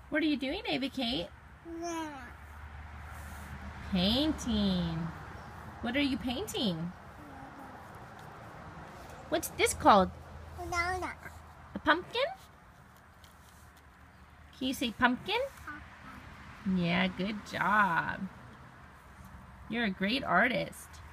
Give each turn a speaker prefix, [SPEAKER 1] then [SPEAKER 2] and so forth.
[SPEAKER 1] What are you doing, Ava Kate?
[SPEAKER 2] Yeah.
[SPEAKER 1] Painting. What are you painting? What's this called?
[SPEAKER 2] Banana.
[SPEAKER 1] A pumpkin? Can you say pumpkin? Yeah, good job. You're a great artist.